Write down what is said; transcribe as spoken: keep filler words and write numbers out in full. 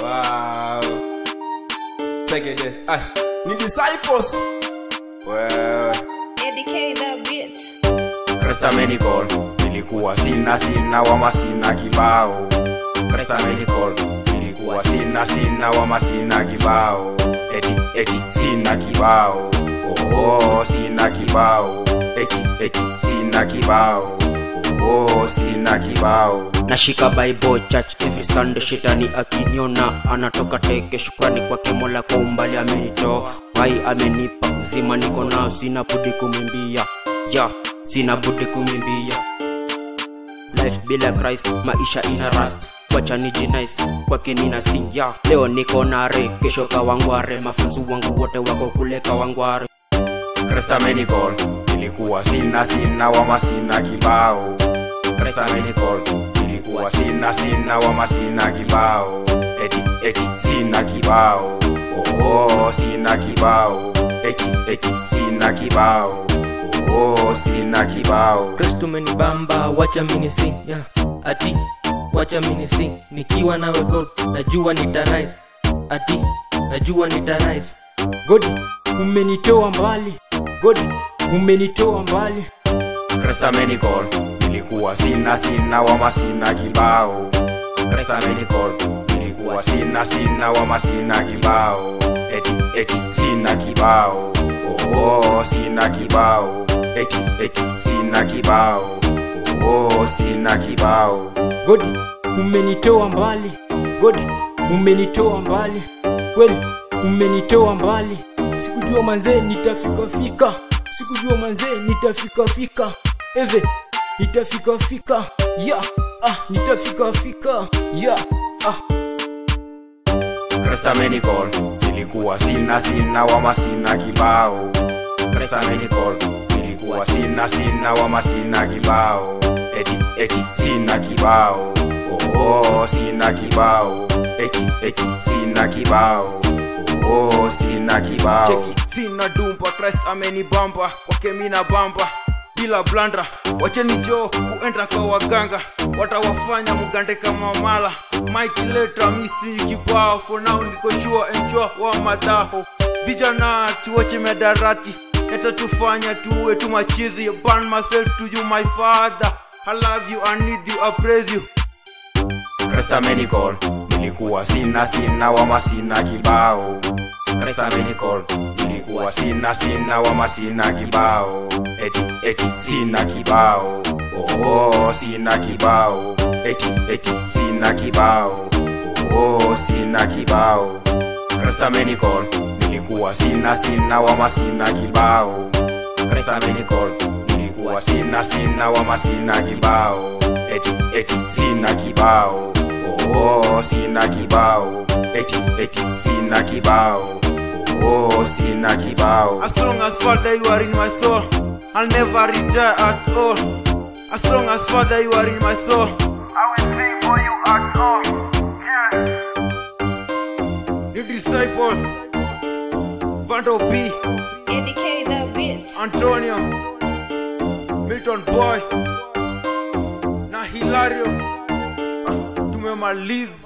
Wow. Take it this. Ay, ni disciples. Well. Educate the beat. Cresta Medical. Nilikuwa sina sina wama sina kibao. Cresta Medical. Nilikuwa sina sina wama sina kibao. Eti eti sina kibao. Oh oh sina kibao. Eti eti sina kibao. Oh sina kibao. Nashika Bible church every Sunday, shetani akiniona anatoka teke. Shukrani kwa Mola kwa umbali amenitoa, hai amenipa uzima, niko nao sina budi kumwimbia. Yeah, sina budi kumwimbia. Life bila Christ, maisha ina rust. Wacha niji nice, kwake nina sing. Yeah, leo niko nare, kesho kawangware. Mafunzu wangu wote wako kule kawangware. Cresta Medical. Nilikuwa sina sina wama sina kibao. Cresta Medical. Nilikuwa sina sina wama sina kibao. Eti eti sina kibao. Oh oh sina kibao. Eti eti sina kibao. Oh oh sina kibao. Kristo menibamba, wacha mini sing. Yeah. Ati wacha mini sing. Nikiwa nawe God, najua nitarise. Ati najua nitarise. God, umenitoa mbali. God, umenitoa mbali. Cresta Medical. Nilikuwa sina sina wama sina kibao. Cresta Medical. Nilikuwa sina sina wama sina kibao. Eti eti sina kibao. Oh oh sina kibao. Eti eti sina kibao. Oh oh sina kibao. God, umenitoa mbali. God, umenitoa mbali. Kweli umenitoa mbali. Sikujua manze nitafika fika. Sikujua manze nitafika fika. Eve nitafika fika. Yeah, ah nitafika fika. Yeah, ah. Cresta Medical. Nilikuwa sina sina wama sina kibao. Cresta Medical. Nilikuwa sina sina wama sina kibao. Eti eti sina kibao. Oh oh sina kibao. Eti eti sina kibao. Oh oh sina kibao. Cheki, sina dumpa, Christ amenibamba. Kwake mina bamba bila blandra. Wacheni jo kuenda kwa waganga, watawafanya mugande kama mala. Mike letter misi kibao. For now niko sure enjoy wa madaho. Vijana tuwache medarati, neta tufanya tuwe tumachizi. Burn myself to you my father. I love you, I need you, I praise you. Cresta Medical. Nilikuwa sina sina wama sina kibao. Cresta Medical. Nilikuwa sina sina wama sina kibao. Eti eti sina kibao. Oh oh sina kibao. Eti eti sina kibao. Oh oh sina kibao. Cresta Medical. Nilikuwa sina sina wama sina kibao. Cresta Medical. Nilikuwa sina sina wama sina kibao. Eti eti sina kibao. Oh oh sina kibao. Eti eti sina kibao. Oh oh sina kibao. As long as Father you are in my soul, I'll never retire at all. As long as Father you are in my soul, I will sing for you at all. Yeah. New disciples, Vando B, Educate the beat. Antonio, Milton Boy, na Hilario. Ah, tumemaliza.